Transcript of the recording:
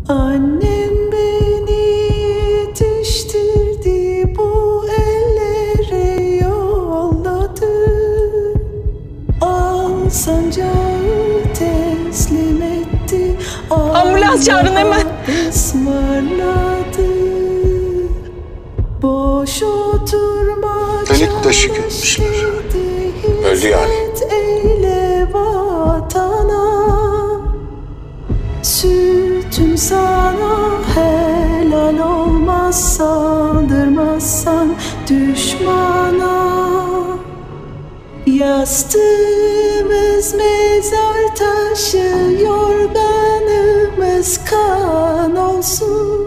Annem beni yetiştirdi, bu ellere yolladı. Al sancağı teslim etti, ambulans çağırın hemen. Ismarladı. Boş oturma, Delik deşik etmişler. Öldü yani. eyle vatana. Sütüm sana helal olmaz, saldırmazsan düşmana. Yastığımız mezar taşı, yorganımız kan olsun.